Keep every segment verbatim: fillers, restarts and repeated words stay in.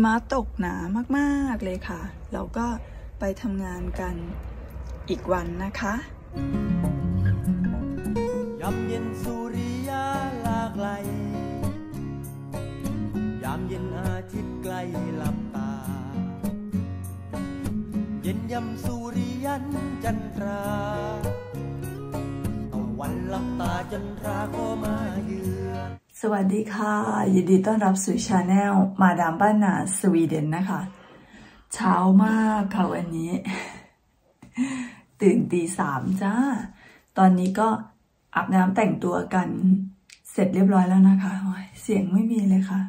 มะตกหนามากๆเลยค่ะเราก็ไปทำงานกันอีกวันนะคะยามเย็นสุริยาลาไกลยามเย็นอาทิตย์ใกล้หลับตาเย็นยามสุริยันจันทราตะวันหลับตาจันทราก็มาเยือนสวัสดีค่ะยินดีต้อนรับสู่ชาแนลมาดามบ้านนาสวีเดนนะคะเช้ามากค่ะวันนี้ตื่นตีสามจ้าตอนนี้ก็อาบน้ำแต่งตัวกันเสร็จเรียบร้อยแล้วนะคะเสียงไม่มีเลยค่ะ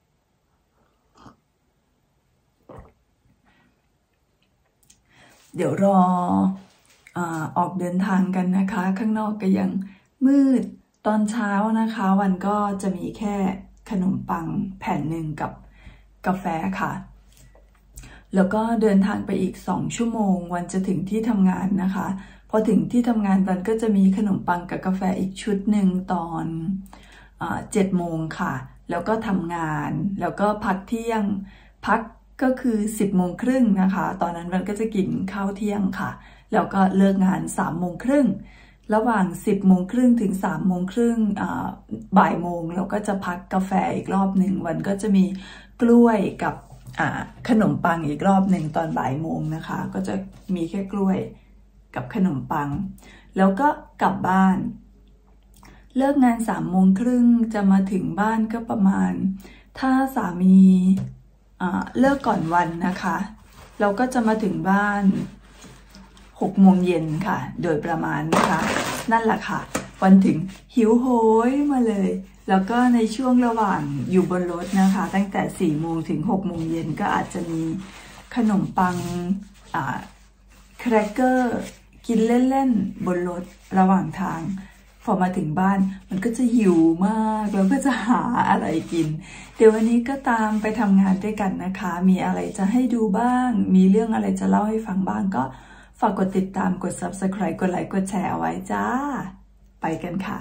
เดี๋ยวรอออกเดินทางกันนะคะข้างนอกก็ยังมืดตอนเช้านะคะวันก็จะมีแค่ขนมปังแผ่นหนึ่งกับกาแฟค่ะแล้วก็เดินทางไปอีกสองชั่วโมงวันจะถึงที่ทำงานนะคะพอถึงที่ทำงานวันก็จะมีขนมปังกับกาแฟอีกชุดหนึ่งตอนเจ็ดโมงค่ะแล้วก็ทำงานแล้วก็พักเที่ยงพักก็คือสิบโมงครึ่งนะคะตอนนั้นวันก็จะกินข้าวเที่ยงค่ะแล้วก็เลิกงานสามโมงครึ่งระหว่างสิบโมงครึ่งถึงสามโมงครึ่งบ่ายโมงเราก็จะพักกาแฟอีกรอบหนึ่งวันก็จะมีกล้วยกับขนมปังอีกรอบหนึ่งตอนบ่ายโมงนะคะก็จะมีแค่กล้วยกับขนมปังแล้วก็กลับบ้านเลิกงานสามโมงครึ่งจะมาถึงบ้านก็ประมาณถ้าสามีเลิกก่อนวันนะคะเราก็จะมาถึงบ้านหกโมงเย็นค่ะโดยประมาณนะคะนั่นแหละค่ะวันถึงหิวโหยมาเลยแล้วก็ในช่วงระหว่างอยู่บนรถนะคะตั้งแต่สี่โมงถึงหกโมงเย็นก็อาจจะมีขนมปังอ่าแครกเกอร์กินเล่นๆบนรถระหว่างทางพอมาถึงบ้านมันก็จะหิวมากแล้วก็จะหาอะไรกินเดี๋ยววันนี้ก็ตามไปทำงานด้วยกันนะคะมีอะไรจะให้ดูบ้างมีเรื่องอะไรจะเล่าให้ฟังบ้างก็ฝากกดติดตามกด ซับสไครบ์ กดไลค์กดแชร์เอาไว้จ้าไปกันค่ะ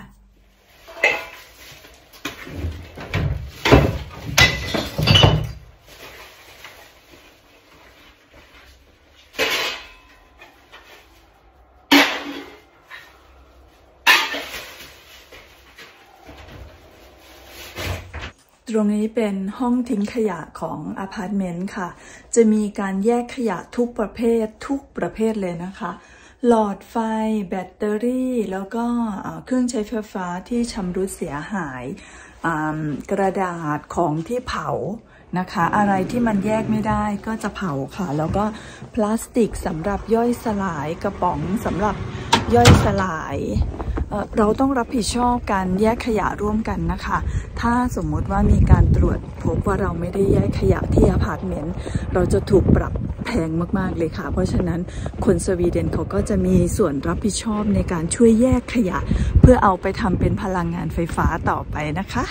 ตรงนี้เป็นห้องทิ้งขยะของอพาร์ตเมนต์ค่ะจะมีการแยกขยะทุกประเภททุกประเภทเลยนะคะหลอดไฟแบตเตอรี่แล้วก็เครื่องใช้ไฟฟ้าที่ชำรุดเสียหายกระดาษของที่เผานะคะอะไรที่มันแยกไม่ได้ก็จะเผาค่ะแล้วก็พลาสติกสำหรับย่อยสลายกระป๋องสำหรับย่อยสลายเอ่อเราต้องรับผิดชอบการแยกขยะร่วมกันนะคะถ้าสมมติว่ามีการตรวจพบว่าเราไม่ได้แยกขยะที่อพาร์ตเมนต์เราจะถูกปรับแพงมากๆเลยค่ะเพราะฉะนั้นคนสวีเดนเขาก็จะมีส่วนรับผิดชอบในการช่วยแยกขยะเพื่อเอาไปทำเป็นพลังงานไฟฟ้าต่อไปนะคะ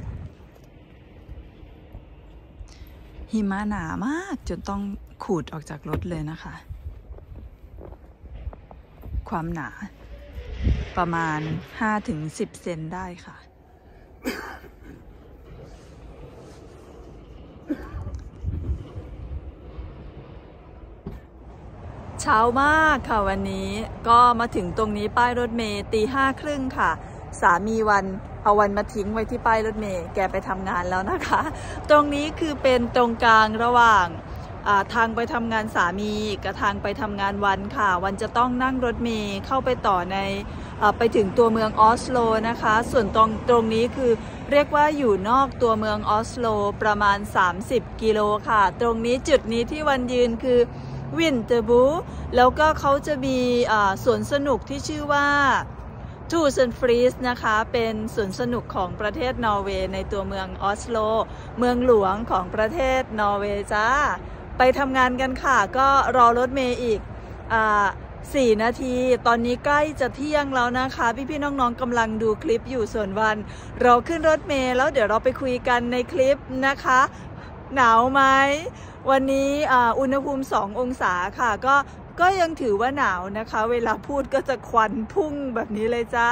หิมะหนามากจนต้องขูดออกจากรถเลยนะคะความหนาประมาณ ห้าถึงสิบ เซนได้ค่ะเช้ามากค่ะวันนี้ก็มาถึงตรงนี้ป้ายรถเมล์ตีห้าครึ่งค่ะสามีวันเอาวันมาทิ้งไว้ที่ป้ายรถเมล์แกไปทำงานแล้วนะคะตรงนี้คือเป็นตรงกลางระหว่างทางไปทำงานสามีกับทางไปทำงานวันค่ะวันจะต้องนั่งรถเมล์เข้าไปต่อในไปถึงตัวเมืองออสโลนะคะส่วนตรงตรงนี้คือเรียกว่าอยู่นอกตัวเมืองออสโลประมาณสามสิบกิโลค่ะตรงนี้จุดนี้ที่วันยืนคือวินเตอร์บูแล้วก็เขาจะมีสวนสนุกที่ชื่อว่าทูเซนฟรีสนะคะเป็นสวนสนุกของประเทศนอร์เวย์ในตัวเมืองออสโลเมืองหลวงของประเทศนอร์เวย์จ้าไปทำงานกันค่ะก็รอรถเมล์อีกสี่นาทีตอนนี้ใกล้จะเที่ยงแล้วนะคะพี่ๆน้องๆกำลังดูคลิปอยู่ส่วนวันเราขึ้นรถเมล์แล้วเดี๋ยวเราไปคุยกันในคลิปนะคะหนาวไหมวันนี้อุณหภูมิสององศาค่ะก็ก็ยังถือว่าหนาวนะคะเวลาพูดก็จะควันพุ่งแบบนี้เลยจ้า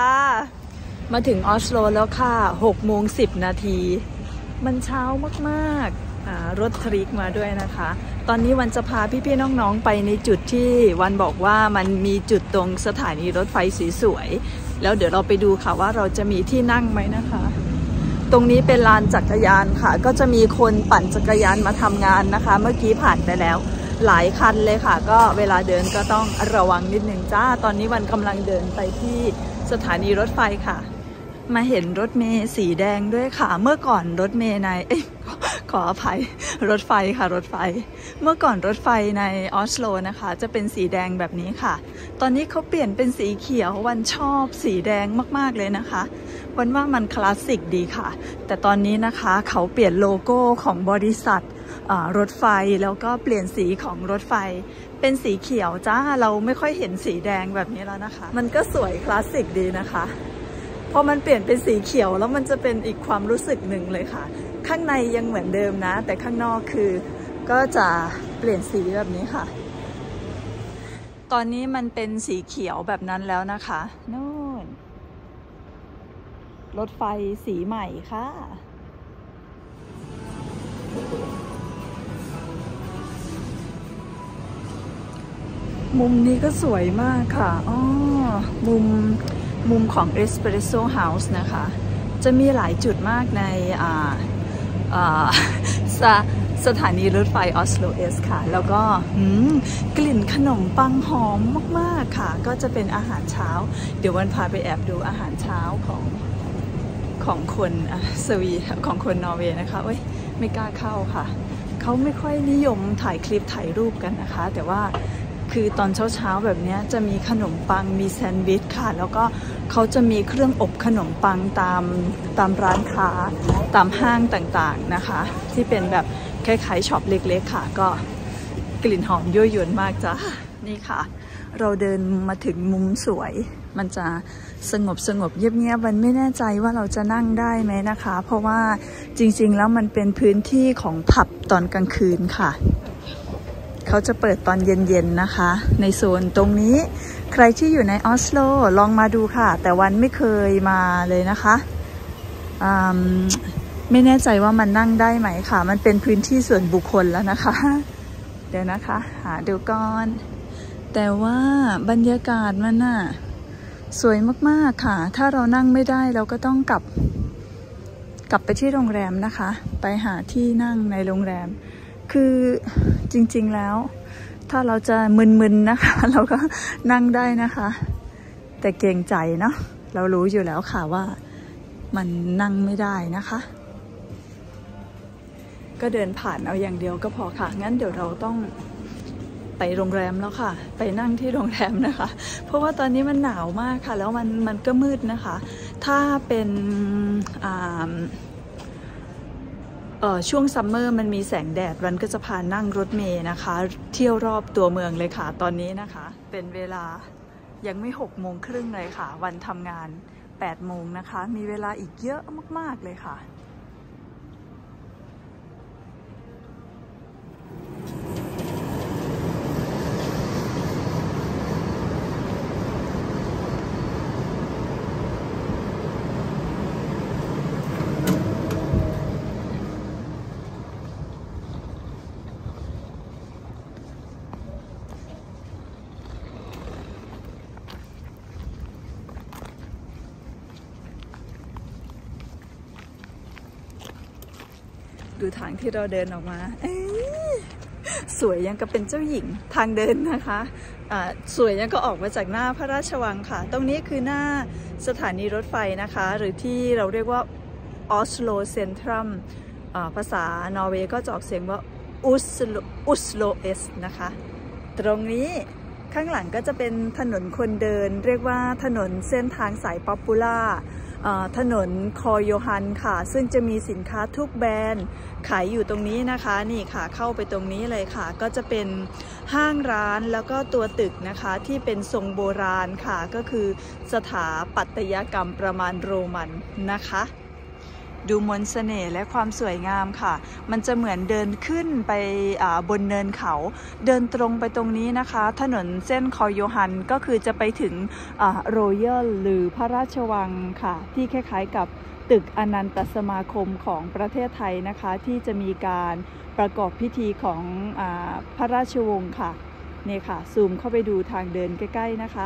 มาถึงออสโลแล้วค่ะหกโมงสิบนาทีมันเช้ามากๆรถทริกมาด้วยนะคะตอนนี้วันจะพาพี่ๆน้องๆไปในจุดที่วันบอกว่ามันมีจุดตรงสถานีรถไฟสวยๆแล้วเดี๋ยวเราไปดูค่ะว่าเราจะมีที่นั่งไหมนะคะตรงนี้เป็นลานจักรยานค่ะก็จะมีคนปั่นจักรยานมาทำงานนะคะเมื่อกี้ผ่านไปแล้วหลายคันเลยค่ะก็เวลาเดินก็ต้องระวังนิดนึงจ้าตอนนี้วันกำลังเดินไปที่สถานีรถไฟค่ะมาเห็นรถเมล์สีแดงด้วยค่ะเมื่อก่อนรถเมล์ในเอ้ยขออภัยรถไฟค่ะรถไฟเมื่อก่อนรถไฟในออสโลนะคะจะเป็นสีแดงแบบนี้ค่ะตอนนี้เขาเปลี่ยนเป็นสีเขียววันชอบสีแดงมากๆเลยนะคะวันว่ามันคลาสสิกดีค่ะแต่ตอนนี้นะคะเขาเปลี่ยนโลโก้ของบริษัทรถไฟแล้วก็เปลี่ยนสีของรถไฟเป็นสีเขียวจ้าเราไม่ค่อยเห็นสีแดงแบบนี้แล้วนะคะมันก็สวยคลาสสิกดีนะคะพอมันเปลี่ยนเป็นสีเขียวแล้วมันจะเป็นอีกความรู้สึกหนึ่งเลยค่ะข้างในยังเหมือนเดิมนะแต่ข้างนอกคือก็จะเปลี่ยนสีแบบนี้ค่ะตอนนี้มันเป็นสีเขียวแบบนั้นแล้วนะคะนู่นรถไฟสีใหม่ค่ะมุมนี้ก็สวยมากค่ะอ๋อมุมมุมของ Espresso House นะคะจะมีหลายจุดมากในอ่าอ่าสสถานีรถไฟออสโลเอสค่ะแล้วก็กลิ่นขนมปังหอมมากๆค่ะก็จะเป็นอาหารเช้าเดี๋ยววันพาไปแอบดูอาหารเช้าของของคนสวีของคนนอร์เวย์นะคะเอ้ยไม่กล้าเข้าค่ะเขาไม่ค่อยนิยมถ่ายคลิปถ่ายรูปกันนะคะแต่ว่าคือตอนเช้าๆแบบนี้จะมีขนมปังมีแซนด์วิชค่ะแล้วก็เขาจะมีเครื่องอบขนมปังตามตามร้านค้าตามห้างต่างๆนะคะที่เป็นแบบคล้ายๆช็อปเล็กๆค่ะก็กลิ่นหอมยั่วยวนมากจ้ะนี่ค่ะเราเดินมาถึงมุมสวยมันจะสงบสงบเงียบๆมันไม่แน่ใจว่าเราจะนั่งได้ไหมนะคะเพราะว่าจริงๆแล้วมันเป็นพื้นที่ของผับตอนกลางคืนค่ะเขาจะเปิดตอนเย็นๆนะคะในโซนตรงนี้ใครที่อยู่ในออสโลลองมาดูค่ะแต่วันไม่เคยมาเลยนะคะไม่แน่ใจว่ามันนั่งได้ไหมค่ะมันเป็นพื้นที่ส่วนบุคคลแล้วนะคะเดี๋ยวนะคะหาดูก่อนแต่ว่าบรรยากาศมันน่ะสวยมากๆค่ะถ้าเรานั่งไม่ได้เราก็ต้องกลับกลับไปที่โรงแรมนะคะไปหาที่นั่งในโรงแรมคือจริงๆแล้วถ้าเราจะมึนๆนะคะเราก็นั่งได้นะคะแต่เกรงใจเนาะเรารู้อยู่แล้วค่ะว่ามันนั่งไม่ได้นะคะก็เดินผ่านเอาอย่างเดียวก็พอค่ะงั้นเดี๋ยวเราต้องไปโรงแรมแล้วค่ะไปนั่งที่โรงแรมนะคะเพราะว่าตอนนี้มันหนาวมากค่ะแล้วมันมันก็มืดนะคะถ้าเป็นอ่าเอ่อช่วงซัมเมอร์มันมีแสงแดดวันก็จะพานั่งรถเมล์นะคะเที่ยวรอบตัวเมืองเลยค่ะตอนนี้นะคะเป็นเวลายังไม่หกโมงครึ่งเลยค่ะวันทำงานแปดโมงนะคะมีเวลาอีกเยอะมากๆเลยค่ะดูทางที่เราเดินออกมาสวยยังก็เป็นเจ้าหญิงทางเดินนะคะะสวยยังก็ออกมาจากหน้าพระราชวังค่ะตรงนี้คือหน้าสถานีรถไฟนะคะหรือที่เราเรียกว่าออสโลเซ็นทรัมภาษานอร์เวย์ก็จะออกเสียงว่าอุสโลอุสโลเอสนะคะตรงนี้ข้างหลังก็จะเป็นถนนคนเดินเรียกว่าถนนเส้นทางสายป๊อปปูล่าถนนคอโยฮันค่ะซึ่งจะมีสินค้าทุกแบรนด์ขายอยู่ตรงนี้นะคะนี่ค่ะเข้าไปตรงนี้เลยค่ะก็จะเป็นห้างร้านแล้วก็ตัวตึกนะคะที่เป็นทรงโบราณค่ะก็คือสถาปัตยกรรมประมาณโรมันนะคะดูมนต์เสน่ห์และความสวยงามค่ะมันจะเหมือนเดินขึ้นไปบนเนินเขาเดินตรงไปตรงนี้นะคะถนนเส้นคอโยฮันก็คือจะไปถึงโรยัลหรือพระราชวังค่ะที่คล้ายๆกับตึกอนันตสมาคมของประเทศไทยนะคะที่จะมีการประกอบพิธีของอ่าพระราชวงศ์ค่ะนี่ค่ะซูมเข้าไปดูทางเดินใกล้ๆนะคะ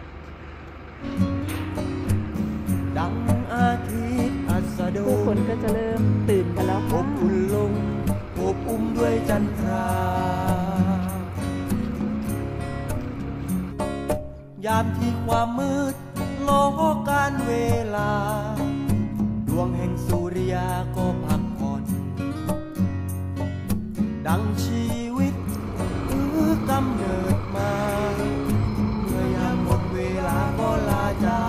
ดังอาทิตย์อัสดงผู้คนก็จะเริ่มตื่นกันแล้วอค่ะบอุ่นลงอบอุ้มด้วยจันทรายามที่ความมืดโลกการเวลาดวงแห่งสุริยาก็พักผ่อนดังชีวิตคือกำเนิดมาเมื่อยามหมดเวลาก็ลาจาก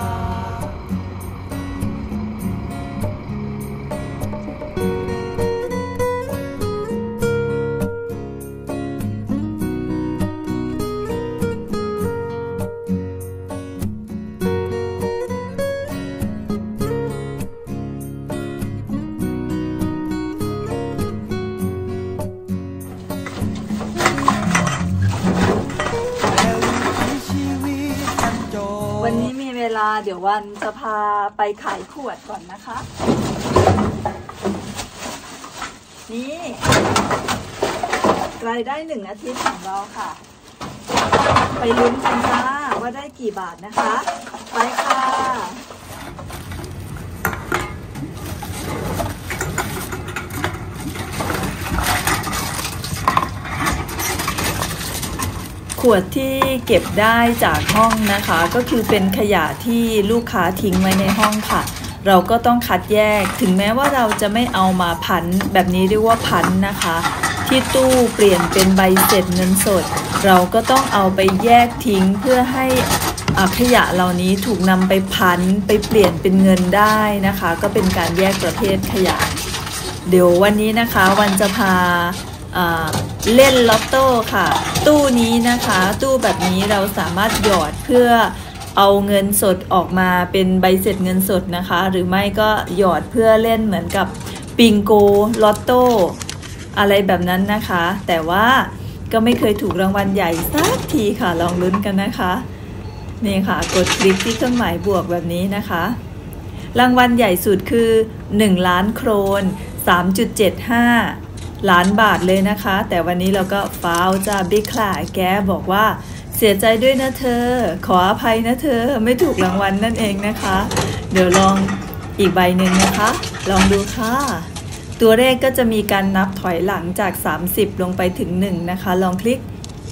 วันนี้มีเวลาเดี๋ยววันจะพาไปขายขวดก่อนนะคะนี่รายได้หนึ่งอาทิตย์ของเราค่ะไปลุ้นกันจ้าว่าได้กี่บาทนะคะไปค่ะขวดที่เก็บได้จากห้องนะคะก็คือเป็นขยะที่ลูกค้าทิ้งไว้ในห้องค่ะเราก็ต้องคัดแยกถึงแม้ว่าเราจะไม่เอามาพันแบบนี้เรียกว่าพันนะคะที่ตู้เปลี่ยนเป็นใบเสร็จเงินสดเราก็ต้องเอาไปแยกทิ้งเพื่อให้ขยะเหล่านี้ถูกนำไปพันไปเปลี่ยนเป็นเงินได้นะคะก็เป็นการแยกประเภทขยะเดี๋ยววันนี้นะคะวันจะพาเล่นลอตโต้ค่ะตู้นี้นะคะตู้แบบนี้เราสามารถหยอดเพื่อเอาเงินสดออกมาเป็นใบเสร็จเงินสดนะคะหรือไม่ก็หยอดเพื่อเล่นเหมือนกับปิงโกลอตโต้อะไรแบบนั้นนะคะแต่ว่าก็ไม่เคยถูกรางวัลใหญ่สักทีค่ะลองลุ้นกันนะคะนี่ค่ะกดคลิกที่เครื่องหมายบวกแบบนี้นะคะรางวัลใหญ่สุดคือหนึ่งล้านโครน สามจุดเจ็ดห้าล้านบาทเลยนะคะแต่วันนี้เราก็ฟาวจ้าบิ๊กคลาแกบอกว่าเสียใจด้วยนะเธอขออภัยนะเธอไม่ถูกรางวัล นั่นเองนะคะเดี๋ยวลองอีกใบหนึ่งนะคะลองดูค่ะตัวเลขก็จะมีการนับถอยหลังจากสามสิบลงไปถึงหนึ่งนะคะลองคลิก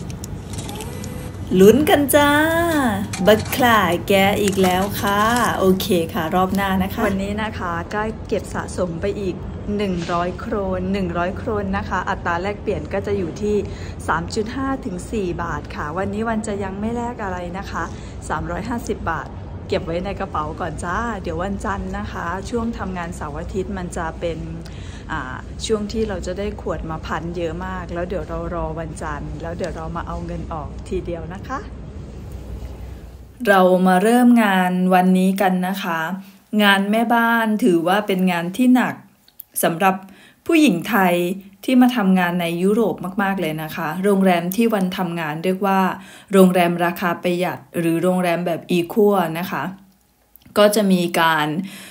ลุ้นกันจ้าบัคคลายแกอีกแล้วค่ะโอเคค่ะรอบหน้านะคะวันนี้นะคะก็เก็บสะสมไปอีกหนึ่งร้อยโครนหนึ่งร้อยโครนนะคะอัตราแลกเปลี่ยนก็จะอยู่ที่ สามจุดห้า ถึง สี่ บาทค่ะวันนี้วันจะยังไม่แลกอะไรนะคะสามร้อยห้าสิบบาทเก็บไว้ในกระเป๋าก่อนจ้าเดี๋ยววันจันทร์นะคะช่วงทำงานเสาร์อาทิตย์มันจะเป็นช่วงที่เราจะได้ขวดมาพันเยอะมากแล้วเดี๋ยวเรารอวันจันทร์แล้วเดี๋ยวเรามาเอาเงินออกทีเดียวนะคะเรามาเริ่มงานวันนี้กันนะคะงานแม่บ้านถือว่าเป็นงานที่หนักสำหรับผู้หญิงไทยที่มาทำงานในยุโรปมากๆเลยนะคะโรงแรมที่วันทำงานเรียกว่าโรงแรมราคาประหยัดหรือโรงแรมแบบอีคัวนะคะก็จะมีการ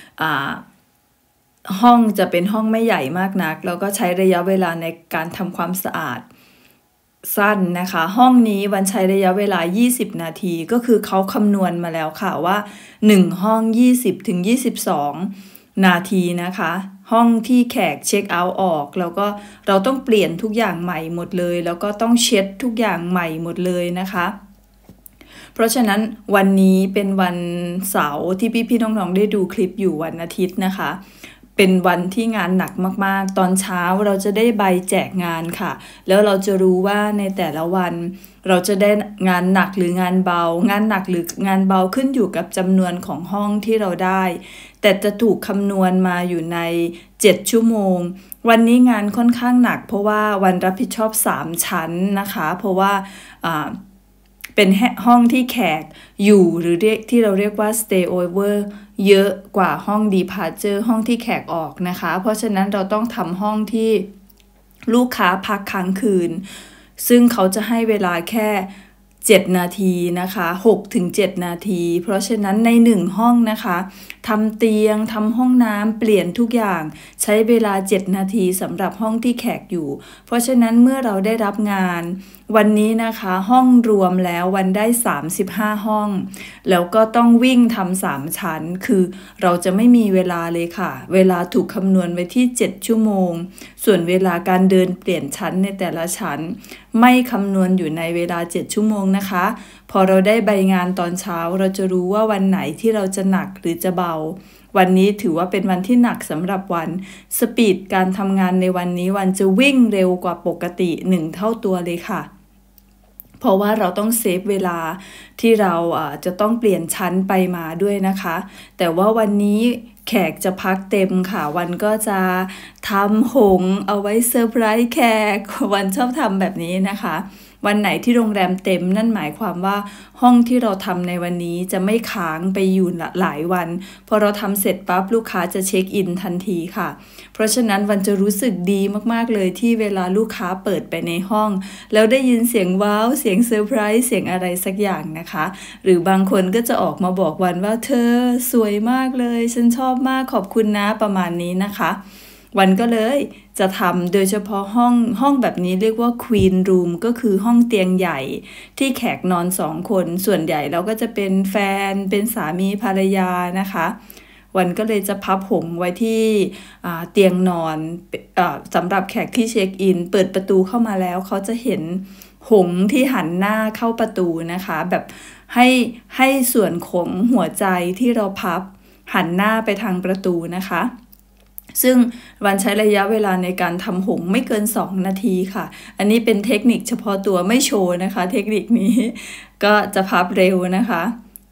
ห้องจะเป็นห้องไม่ใหญ่มากนักแล้วก็ใช้ระยะเวลาในการทำความสะอาดสั้นนะคะห้องนี้วันใช้ระยะเวลายี่สิบนาทีก็คือเขาคำนวณมาแล้วค่ะว่าหนึ่งห้อง ยี่สิบถึงยี่สิบสอง นาทีนะคะห้องที่แขกเช็คเอาท์ออกแล้วก็เราต้องเปลี่ยนทุกอย่างใหม่หมดเลยแล้วก็ต้องเช็ดทุกอย่างใหม่หมดเลยนะคะเพราะฉะนั้นวันนี้เป็นวันเสาร์ที่พี่ๆน้องๆได้ดูคลิปอยู่วันอาทิตย์นะคะเป็นวันที่งานหนักมากๆตอนเช้าเราจะได้ใบแจกงานค่ะแล้วเราจะรู้ว่าในแต่ละวันเราจะได้งานหนักหรืองานเบางานหนักหรืองานเบาขึ้นอยู่กับจำนวนของห้องที่เราได้แต่จะถูกคำนวณมาอยู่ในเจ็ดชั่วโมงวันนี้งานค่อนข้างหนักเพราะว่าวันรับผิดชอบสามชั้นนะคะเพราะว่าอ่าเป็นห้องที่แขกอยู่หรือเรียกที่เราเรียกว่า stay over เยอะกว่าห้อง departure ห้องที่แขกออกนะคะเพราะฉะนั้นเราต้องทำห้องที่ลูกค้าพักค้างคืนซึ่งเขาจะให้เวลาแค่เจ็ดนาทีนะคะ หกถึงเจ็ด นาทีเพราะฉะนั้นในหนึ่งห้องนะคะทำเตียงทำห้องน้ำเปลี่ยนทุกอย่างใช้เวลาเจ็ดนาทีสำหรับห้องที่แขกอยู่เพราะฉะนั้นเมื่อเราได้รับงานวันนี้นะคะห้องรวมแล้ววันได้สามสิบห้าห้องแล้วก็ต้องวิ่งทำสามชั้นคือเราจะไม่มีเวลาเลยค่ะเวลาถูกคำนวณไว้ที่เจ็ดชั่วโมงส่วนเวลาการเดินเปลี่ยนชั้นในแต่ละชั้นไม่คำนวณอยู่ในเวลาเจ็ดชั่วโมงนะคะพอเราได้ใบงานตอนเช้าเราจะรู้ว่าวันไหนที่เราจะหนักหรือจะเบาวันนี้ถือว่าเป็นวันที่หนักสำหรับวันสปีดการทำงานในวันนี้วันจะวิ่งเร็วกว่าปกติหนึ่งเท่าตัวเลยค่ะเพราะว่าเราต้องเซฟเวลาที่เราจะต้องเปลี่ยนชั้นไปมาด้วยนะคะแต่ว่าวันนี้แขกจะพักเต็มค่ะวันก็จะทำหงเอาไว้เซอร์ไพรส์แขกวันชอบทำแบบนี้นะคะวันไหนที่โรงแรมเต็มนั่นหมายความว่าห้องที่เราทำในวันนี้จะไม่ค้างไปอยู่หลายวันพอเราทำเสร็จปั๊บลูกค้าจะเช็คอินทันทีค่ะเพราะฉะนั้นวันจะรู้สึกดีมากๆเลยที่เวลาลูกค้าเปิดไปในห้องแล้วได้ยินเสียงว้าวเสียงเซอร์ไพรส์เสียงอะไรสักอย่างนะคะหรือบางคนก็จะออกมาบอกวันว่าเธอสวยมากเลยฉันชอบมากขอบคุณนะประมาณนี้นะคะวันก็เลยจะทำโดยเฉพาะห้องห้องแบบนี้เรียกว่า Queen Room ก็คือห้องเตียงใหญ่ที่แขกนอนสองคนส่วนใหญ่เราก็จะเป็นแฟนเป็นสามีภรรยานะคะวันก็เลยจะพับหงไว้ที่เตียงนอนสำหรับแขกที่เช็คอินเปิดประตูเข้ามาแล้วเขาจะเห็นหงที่หันหน้าเข้าประตูนะคะแบบให้ให้ส่วนของหัวใจที่เราพับหันหน้าไปทางประตูนะคะซึ่งวันใช้ระยะเวลาในการทำหงไม่เกินสองนาทีค่ะอันนี้เป็นเทคนิคเฉพาะตัวไม่โชว์นะคะเทคนิคนี้ก็จะพับเร็วนะคะ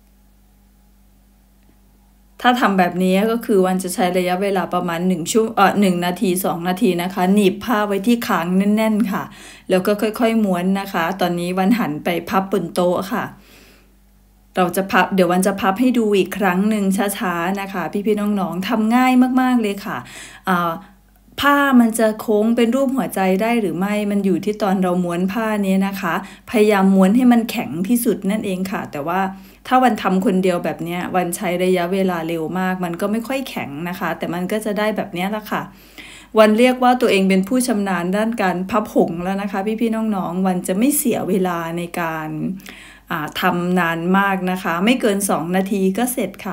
ถ้าทำแบบนี้ก็คือวันจะใช้ระยะเวลาประมาณหนึ่งชั่วเอ่อหนึ่งนาทีสองนาทีนะคะหนีบผ้าไว้ที่คางแน่นๆค่ะแล้วก็ค่อยๆม้วนนะคะตอนนี้วันหันไปพับบนโต๊ะค่ะเราจะพับเดี๋ยววันจะพับให้ดูอีกครั้งหนึ่งช้าๆนะคะพี่ๆน้องๆทำง่ายมากๆเลยค่ะผ้ามันจะโค้งเป็นรูปหัวใจได้หรือไม่มันอยู่ที่ตอนเราม้วนผ้านี้นะคะพยายามม้วนให้มันแข็งที่สุดนั่นเองค่ะแต่ว่าถ้าวันทำคนเดียวแบบนี้วันใช้ระยะเวลาเร็วมากมันก็ไม่ค่อยแข็งนะคะแต่มันก็จะได้แบบนี้ละค่ะวันเรียกว่าตัวเองเป็นผู้ชำนาญด้านการพับหงแล้วนะคะพี่ๆน้องๆวันจะไม่เสียเวลาในการทำนานมากนะคะไม่เกินสองนาทีก็เสร็จค่ะ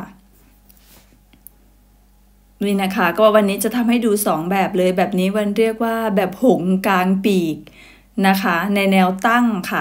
นี่นะคะก็วันนี้จะทำให้ดูสองแบบเลยแบบนี้วันเรียกว่าแบบหงกลางปีกนะคะในแนวตั้งค่ะ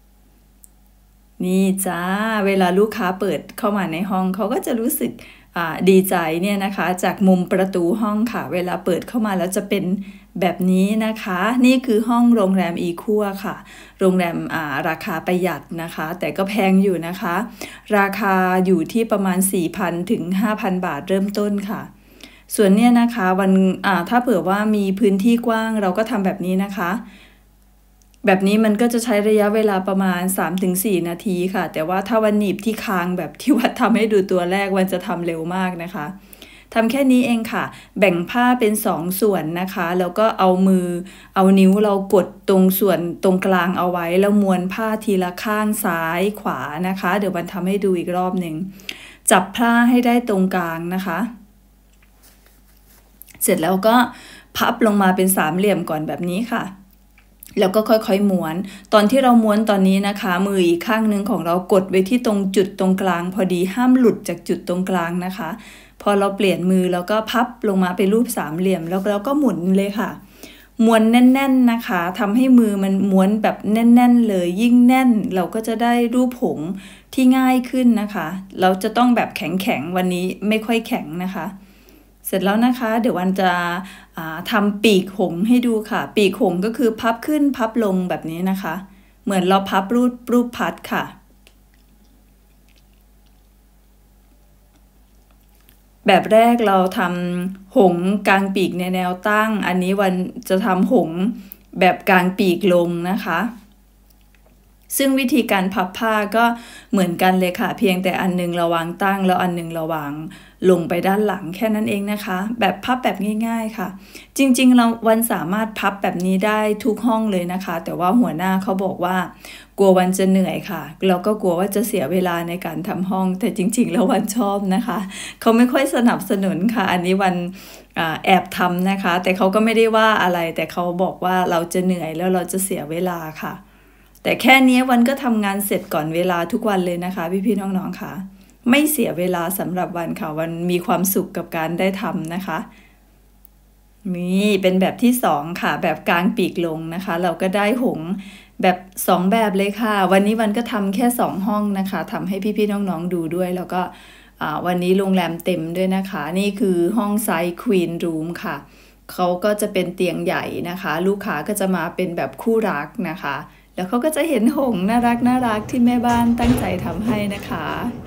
นี่จ้าเวลาลูกค้าเปิดเข้ามาในห้องเขาก็จะรู้สึกดีใจเนี่ยนะคะจากมุมประตูห้องค่ะเวลาเปิดเข้ามาแล้วจะเป็นแบบนี้นะคะนี่คือห้องโรงแรมอีคัวค่ะโรงแรมราคาประหยัดนะคะแต่ก็แพงอยู่นะคะราคาอยู่ที่ประมาณ สี่พัน ถึง ห้าพัน บาทเริ่มต้นค่ะส่วนเนี้ยนะคะวันถ้าเผื่อว่ามีพื้นที่กว้างเราก็ทำแบบนี้นะคะแบบนี้มันก็จะใช้ระยะเวลาประมาณ สามถึงสี่ นาทีค่ะแต่ว่าถ้าวันหนีบที่คางแบบที่วัดทำให้ดูตัวแรกวันจะทำเร็วมากนะคะทำแค่นี้เองค่ะแบ่งผ้าเป็นสองส่วนนะคะแล้วก็เอามือเอานิ้วเรากดตรงส่วนตรงกลางเอาไว้แล้วม้วนผ้าทีละข้างซ้ายขวานะคะเดี๋ยววันทำให้ดูอีกรอบหนึ่งจับผ้าให้ได้ตรงกลางนะคะเสร็จแล้วก็พับลงมาเป็นสามเหลี่ยมก่อนแบบนี้ค่ะแล้วก็ค่อยๆม้วนตอนที่เราม้วนตอนนี้นะคะมืออีกข้างนึงของเรากดไว้ที่ตรงจุดตรงกลางพอดีห้ามหลุดจากจุดตรงกลางนะคะพอเราเปลี่ยนมือแล้วก็พับลงมาเป็นรูปสามเหลี่ยมแล้วเราก็หมุนเลยค่ะม้วนแน่นๆนะคะทำให้มือมันม้วนแบบแน่นๆเลยยิ่งแน่นเราก็จะได้รูปหงที่ง่ายขึ้นนะคะเราจะต้องแบบแข็งๆวันนี้ไม่ค่อยแข็งนะคะเสร็จแล้วนะคะเดี๋ยววันจะทำปีกหงให้ดูค่ะปีกหงก็คือพับขึ้นพับลงแบบนี้นะคะเหมือนเราพับรูปรูปพัดค่ะแบบแรกเราทำหงกลางปีกในแนวตั้งอันนี้วันจะทำหงแบบกลางปีกลงนะคะซึ่งวิธีการพับผ้าก็เหมือนกันเลยค่ะเพียงแต่อันนึงเราวางตั้งแล้วอันนึงเราวางลงไปด้านหลังแค่นั้นเองนะคะแบบพับแบบง่ายๆค่ะจริงๆเราวันสามารถพับแบบนี้ได้ทุกห้องเลยนะคะแต่ว่าหัวหน้าเขาบอกว่ากลัววันจะเหนื่อยค่ะแล้วก็กลัวว่าจะเสียเวลาในการทำห้องแต่จริงๆแล้ววันชอบนะคะเขาไม่ค่อยสนับสนุนค่ะอันนี้วันแอบทำนะคะแต่เขาก็ไม่ได้ว่าอะไรแต่เขาบอกว่าเราจะเหนื่อยแล้วเราจะเสียเวลาค่ะแต่แค่นี้วันก็ทำงานเสร็จก่อนเวลาทุกวันเลยนะคะพี่ๆน้องๆค่ะไม่เสียเวลาสำหรับวันค่ะวันมีความสุขกับการได้ทำนะคะนี่เป็นแบบที่สองค่ะแบบกลางปีกลงนะคะเราก็ได้หงแบบสองแบบเลยค่ะวันนี้วันก็ทำแค่สองห้องนะคะทำให้พี่ๆน้องๆดูด้วยแล้วก็วันนี้โรงแรมเต็มด้วยนะคะนี่คือห้องไซส์ควีนรูมค่ะเขาก็จะเป็นเตียงใหญ่นะคะลูกค้าก็จะมาเป็นแบบคู่รักนะคะแล้วเขาก็จะเห็นหงส์น่ารักน่ารักที่แม่บ้านตั้งใจทำให้นะคะ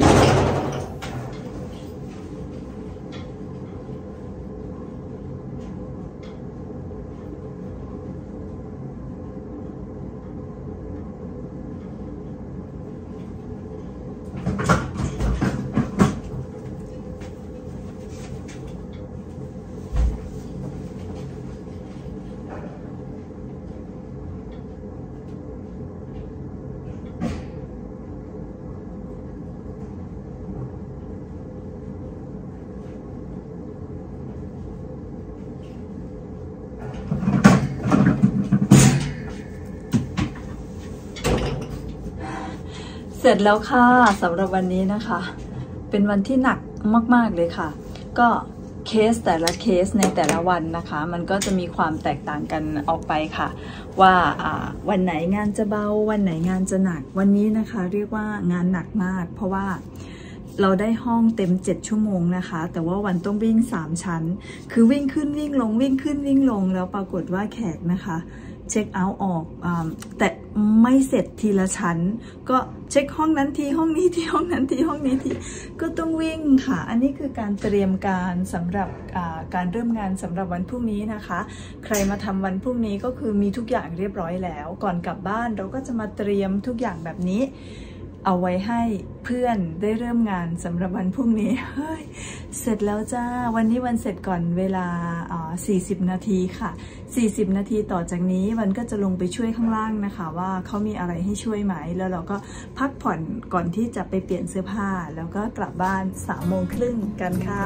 เสร็จแล้วค่ะสำหรับวันนี้นะคะเป็นวันที่หนักมากๆเลยค่ะก็เคสแต่ละเคสในแต่ละวันนะคะมันก็จะมีความแตกต่างกันออกไปค่ะว่าวันไหนงานจะเบาวันไหนงานจะหนักวันนี้นะคะเรียกว่างานหนักมากเพราะว่าเราได้ห้องเต็มเจ็ดชั่วโมงนะคะแต่ว่าวันต้องวิ่งสามชั้นคือวิ่งขึ้นวิ่งลงวิ่งขึ้นวิ่งลงแล้วปรากฏว่าแขกนะคะเช็คเอาท์ออกอแต่ไม่เสร็จทีละชั้นก็เช็คห้องนั้นทีห้องนี้ทีห้องนั้นทีห้องนี้ทีก็ต้องวิ่งค่ะอันนี้คือการเตรียมการสำหรับการเริ่มงานสำหรับวันพรุ่งนี้นะคะใครมาทำวันพรุ่งนี้ก็คือมีทุกอย่างเรียบร้อยแล้วก่อนกลับบ้านเราก็จะมาเตรียมทุกอย่างแบบนี้เอาไว้ให้เพื่อนได้เริ่มงานสำหรับวันพรุ่งนี้เฮ้ยเสร็จแล้วจ้าวันนี้วันเสร็จก่อนเวลาสี่สิบนาทีค่ะสี่สิบนาทีต่อจากนี้วันก็จะลงไปช่วยข้างล่างนะคะว่าเขามีอะไรให้ช่วยไหมแล้วเราก็พักผ่อนก่อนที่จะไปเปลี่ยนเสื้อผ้าแล้วก็กลับบ้านสามโมงครึ่งกันค่ะ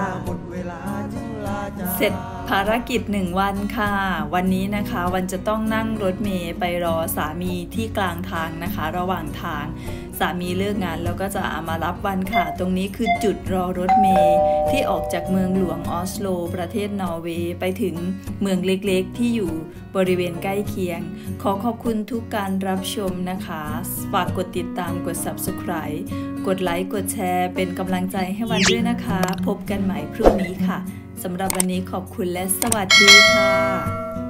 เสร็จภารกิจหนึ่งวันค่ะวันนี้นะคะวันจะต้องนั่งรถเมล์ไปรอสามีที่กลางทางนะคะระหว่างทางสามีเลิกงานแล้วก็จะมารับวันค่ะตรงนี้คือจุดรอรถเมล์ที่ออกจากเมืองหลวงออสโลประเทศนอร์เวย์ไปถึงเมืองเล็กๆที่อยู่บริเวณใกล้เคียงขอขอบคุณทุกการรับชมนะคะฝากกดติดตามกด ซับสไครบ์ กดไลค์กดแชร์เป็นกำลังใจให้วันด้วยนะคะพบกันใหม่พรุ่งนี้ค่ะสำหรับวันนี้ขอบคุณและสวัสดีค่ะ